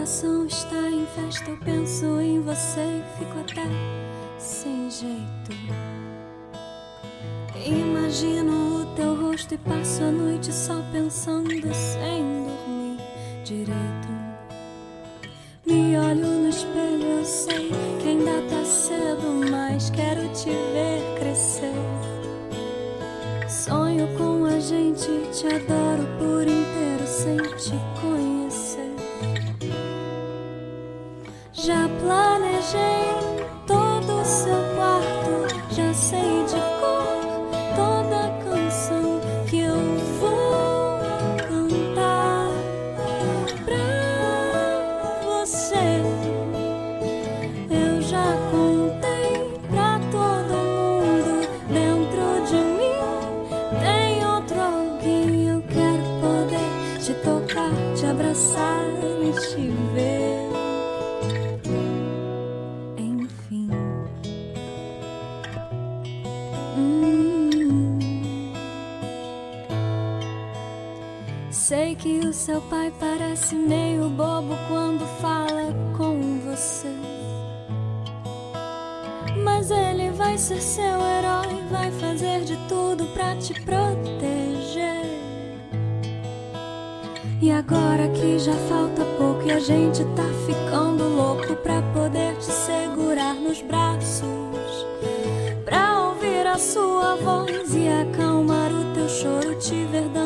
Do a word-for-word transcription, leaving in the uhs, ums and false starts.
coração está em festa, eu penso em você e fico até sem jeito. Imagino o teu rosto e passo a noite só pensando sem dormir direito. Me olho no espelho, eu sei que ainda tá cedo, mas quero te ver crescer. Sonho com a gente, te adoro por inteiro sem te conhecer. Já planejei todo o seu quarto, já sei de cor toda a canção que eu vou cantar pra você. Eu já contei pra todo mundo, dentro de mim tem outro alguém. Eu quero poder te tocar, te abraçar e te ver. Enfim. Hum. Sei que o seu pai parece meio bobo quando fala com você, mas ele vai ser seu herói, vai fazer de tudo pra te proteger. E agora que já falta pouco e a gente tá ficando louco pra poder te segurar nos braços, pra ouvir a sua voz e acalmar o teu choro, te ver dando